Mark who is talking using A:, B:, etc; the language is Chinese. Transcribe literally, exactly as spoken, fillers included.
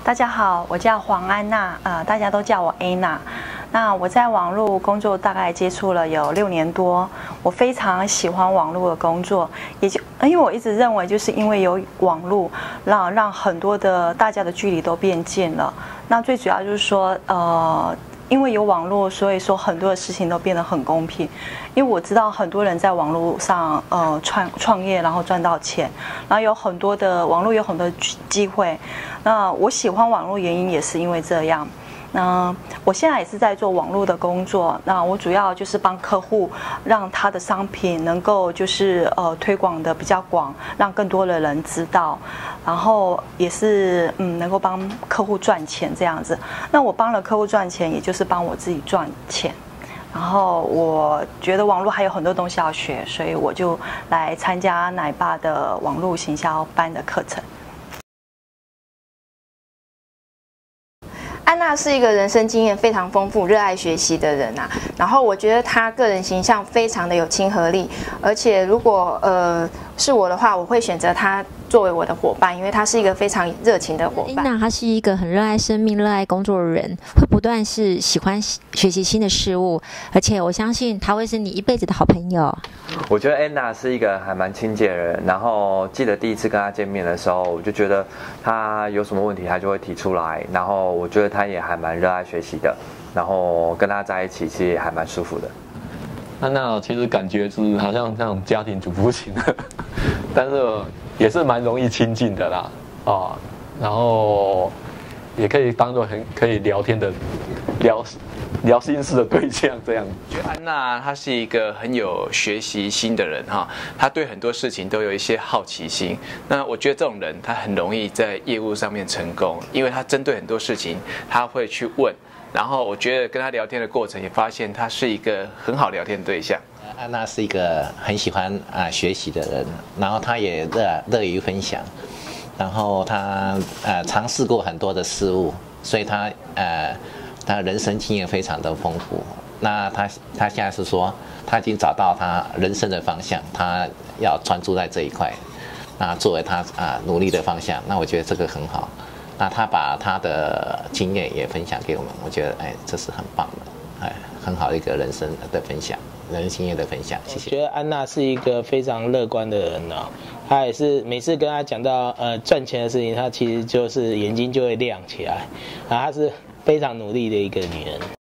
A: 大家好，我叫黄安娜，呃，大家都叫我 Anna。那我在网络工作大概接触了有六年多，我非常喜欢网络的工作，也就因为我一直认为，就是因为有网络，让让很多的大家的距离都变近了。那最主要就是说，呃。因为有网络，所以说很多的事情都变得很公平。因为我知道很多人在网络上呃创创业，然后赚到钱，然后有很多的网络有很多机会。那我喜欢网络原因也是因为这样。那我现在也是在做网络的工作，那我主要就是帮客户让他的商品能够就是呃推广的比较广，让更多的人知道，然后也是嗯能够帮客户赚钱这样子。那我帮了客户赚钱，也就是帮我自己赚钱。然后我觉得网络还有很多东西要学，所以我就来参加奶爸的网络行销班的课程。
B: 安娜是一个人生经验非常丰富、热爱学习的人啊。然后我觉得她个人形象非常的有亲和力，而且如果呃是我的话，我会选择她作为我的伙伴，因为她是一个非常热情的伙伴。
C: 安娜她是一个很热爱生命、热爱工作的人，会不断是喜欢学习新的事物，而且我相信她会是你一辈子的好朋友。
D: 我觉得安娜是一个还蛮亲切的人，然后记得第一次跟她见面的时候，我就觉得她有什么问题，她就会提出来，然后我觉得她也还蛮热爱学习的，然后跟她在一起其实也还蛮舒服的。
E: 安娜其实感觉是好像那种家庭主妇型的，但是也是蛮容易亲近的啦，啊，然后也可以当作很可以聊天的聊聊心事的对象这样。
F: 我觉得安娜她是一个很有学习心的人哈，她对很多事情都有一些好奇心。那我觉得这种人她很容易在业务上面成功，因为她针对很多事情她会去问。然后我觉得跟他聊天的过程也发现他是一个很好聊天的对象。
G: 安娜是一个很喜欢啊学习的人，然后他也乐乐于分享，然后他呃尝试过很多的事物，所以他呃他人生经验非常的丰富。那他他现在是说他已经找到他人生的方向，他要专注在这一块，那作为他啊努力的方向，那我觉得这个很好。那他把他的经验也分享给我们，我觉得哎，这是很棒的，哎，很好的一个人生的分享，人生经验的分享。谢谢。
H: 我觉得安娜是一个非常乐观的人哦，她也是每次跟她讲到呃赚钱的事情，她其实就是眼睛就会亮起来，然后她是非常努力的一个女人。